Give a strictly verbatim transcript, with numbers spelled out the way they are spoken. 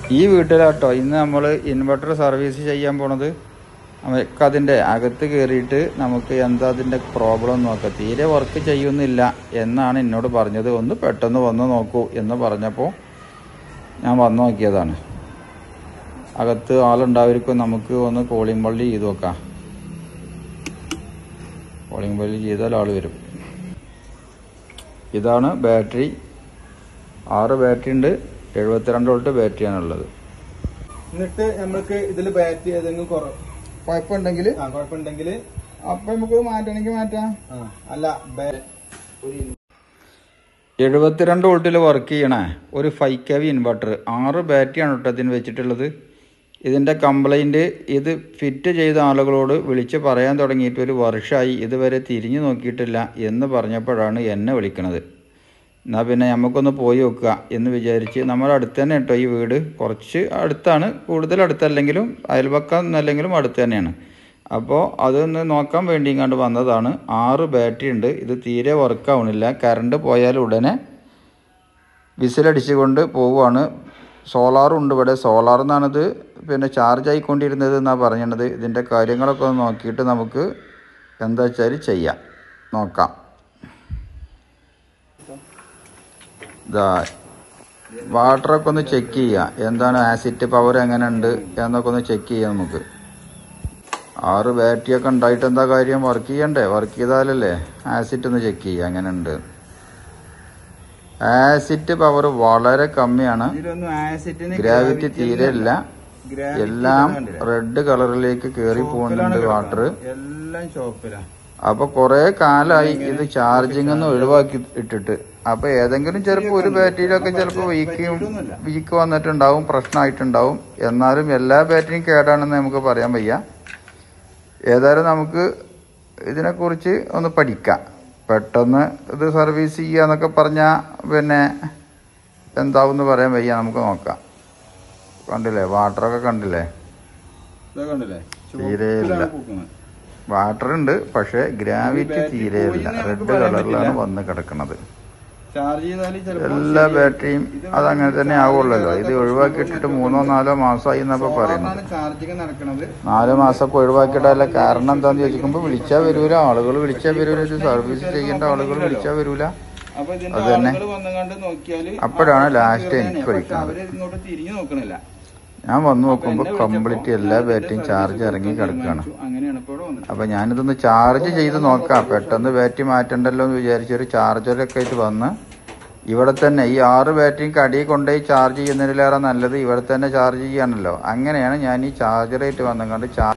ഈ വീട്ടിലാട്ടോ ഇന്ന് നമ്മൾ ഇൻവെർട്ടർ സർവീസ് ചെയ്യാൻ പോണത്. നമുക്ക് അതിൻ്റെ അകത്ത് കയറിയിട്ട് നമുക്ക് എന്താ അതിൻ്റെ പ്രോബ്ലം നോക്കാം. തീരെ വർക്ക് ചെയ്യുന്നില്ല എന്നാണ് എന്നോട് പറഞ്ഞത്. ഒന്ന് പെട്ടെന്ന് വന്ന് നോക്കൂ എന്ന് പറഞ്ഞപ്പോൾ ഞാൻ വന്ന് നോക്കിയതാണ്. അകത്ത് ആളുണ്ടായിരിക്കും. നമുക്ക് ഒന്ന് കോളിംഗ് ബെല്ല് ചെയ്ത് നോക്കാം. കോളിംഗ് ബെല്ല് ചെയ്താൽ ആൾ വരും. ഇതാണ് ബാറ്ററി. ആറ് ബാറ്ററി ഉണ്ട്. എഴുപത്തിരണ്ട് വോൾട്ട് ബാറ്ററിയാണുള്ളത്. എന്നിട്ട് നമുക്ക് ഇതിൽ ബാറ്ററി ഏതെങ്കിലും കുഴപ്പമുണ്ടെങ്കിൽ കുഴപ്പമുണ്ടെങ്കിൽ അപ്പൊ നമുക്ക് മാറ്റണമെങ്കിൽ മാറ്റാം. അല്ല എഴുപത്തിരണ്ട് വോൾട്ടിൽ വർക്ക് ചെയ്യണേ ഒരു ഫൈവ് കെ വി ഇൻവെർട്ടർ. ആറ് ബാറ്ററിയാണ് കേട്ടോ ഇതിന് വെച്ചിട്ടുള്ളത്. ഇതിൻ്റെ കംപ്ലൈൻറ്റ് ഇത് ഫിറ്റ് ചെയ്ത ആളുകളോട് വിളിച്ച് പറയാൻ തുടങ്ങിയിട്ട് ഒരു വർഷമായി. ഇതുവരെ തിരിഞ്ഞു നോക്കിയിട്ടില്ല എന്ന് പറഞ്ഞപ്പോഴാണ് എന്നെ വിളിക്കണത്. എന്നാൽ പിന്നെ നമുക്കൊന്ന് പോയി നോക്കുക എന്ന് വിചാരിച്ച് നമ്മുടെ അടുത്ത് തന്നെ കേട്ടോ ഈ വീട്. കുറച്ച് അടുത്താണ്, കൂടുതൽ അടുത്തല്ലെങ്കിലും അയൽപക്കം എന്നല്ലെങ്കിലും അടുത്ത് തന്നെയാണ്. അപ്പോൾ അതൊന്ന് നോക്കാൻ വേണ്ടി ഇങ്ങോട്ട് വന്നതാണ്. ആറ് ബാറ്ററി ഉണ്ട്. ഇത് തീരെ വർക്കാവണില്ല. കറണ്ട് പോയാൽ ഉടനെ വിസിലടിച്ചുകൊണ്ട് പോവുകയാണ്. സോളാറും ഉണ്ട് ഇവിടെ. സോളാർ എന്നാണിത് പിന്നെ ചാർജ് ആയിക്കൊണ്ടിരുന്നത് എന്നാണ് പറഞ്ഞത്. ഇതിൻ്റെ കാര്യങ്ങളൊക്കെ ഒന്ന് നോക്കിയിട്ട് നമുക്ക് എന്താ വെച്ചാൽ ചെയ്യാം, നോക്കാം. ഇതാ വാട്ടറൊക്കെ ഒന്ന് ചെക്ക് ചെയ്യാം. എന്താണ് ആസിഡ് പവർ എങ്ങനെ ഉണ്ട് എന്നൊക്കെ ഒന്ന് ചെക്ക് ചെയ്യാം നമുക്ക്. ആറ് ബാറ്ററിയൊക്കെ ഉണ്ടായിട്ട് എന്താ കാര്യം? വർക്ക് ചെയ്യണ്ടേ? വർക്ക് ചെയ്താലല്ലേ ആസിഡ് ഒന്ന് ചെക്ക് ചെയ്യാം എങ്ങനെ ഉണ്ട്. ആസിഡ് പവർ വളരെ കമ്മിയാണ്. ഗ്രാവിറ്റി തീരെ ഇല്ല. എല്ലാം റെഡ് കളറിലേക്ക് കയറി പോകുന്നുണ്ട് വാട്ടർ. എല്ലാം ചോപ്പിലാണ്. അപ്പൊ കുറെ കാലമായി ഇത് ചാർജിങ് ഒന്ന് ഒഴിവാക്കി ഇട്ടിട്ട്. അപ്പൊ ഏതെങ്കിലും ചിലപ്പോൾ ഒരു ബാറ്ററിയിലൊക്കെ ചിലപ്പോൾ വീക്ക് വീക്ക് വന്നിട്ടുണ്ടാവും, പ്രശ്നമായിട്ടുണ്ടാവും. എന്നാലും എല്ലാ ബാറ്ററിയും കേടാണെന്ന് നമുക്ക് പറയാൻ വയ്യ. ഏതായാലും നമുക്ക് ഇതിനെക്കുറിച്ച് ഒന്ന് പഠിക്കാം. പെട്ടെന്ന് ഇത് സർവീസ് ചെയ്യുക എന്നൊക്കെ പറഞ്ഞാൽ പിന്നെ എന്താവും എന്ന് പറയാൻ വയ്യ. നമുക്ക് നോക്കാം. കണ്ടില്ലേ വാട്ടറൊക്കെ കണ്ടില്ലേ? തീരെയില്ല. വാട്ടർ ഉണ്ട്, പക്ഷെ ഗ്രാവിറ്റി തീരെയില്ല. റെഡ് കളറിലാണ് വന്ന് കിടക്കുന്നത്. എല്ലാ ബാറ്ററിയും അതങ്ങനെ തന്നെ ആവുള്ളല്ലോ. ഇത് ഒഴിവാക്കിയിട്ടിട്ട് മൂന്നോ നാലോ മാസമായി എന്നപ്പോ പറയുന്നത്. നാല് മാസമൊക്കെ ഒഴിവാക്കിയിട്ടല്ല. കാരണം എന്താന്ന് ചോദിക്കുമ്പോ വിളിച്ചാൽ വരൂല. ആളുകൾ വിളിച്ചാൽ വരൂല. ഇത് സർവീസ് ചെയ്യേണ്ട ആളുകൾ വിളിച്ചാൽ വരൂല. അത് തന്നെ. അപ്പോഴാണ് ലാസ്റ്റ് എനിക്ക് വിളിക്കുന്നത്. ഞാൻ വന്നു നോക്കുമ്പോൾ കംപ്ലീറ്റ് എല്ലാ ബാറ്ററിയും ചാർജ് ഇറങ്ങി കിടക്കുകയാണ്. അപ്പൊ ഞാനിതൊന്ന് ചാർജ് ചെയ്ത് നോക്കാം. പെട്ടെന്ന് ബാറ്ററി മാറ്റണ്ടല്ലോ എന്ന് വിചാരിച്ചൊരു ചാർജറൊക്കെ ആയിട്ട് വന്ന് ഇവിടെ തന്നെ ഈ ആറ് ബാറ്ററിയും കടിയിൽ കൊണ്ടുപോയി ചാർജ് ചെയ്യുന്നതിലേറെ നല്ലത് ഇവിടെ തന്നെ ചാർജ് ചെയ്യാണല്ലോ. അങ്ങനെയാണ് ഞാൻ ഈ ചാർജറായിട്ട് വന്നുകൊണ്ട് ചാർജ്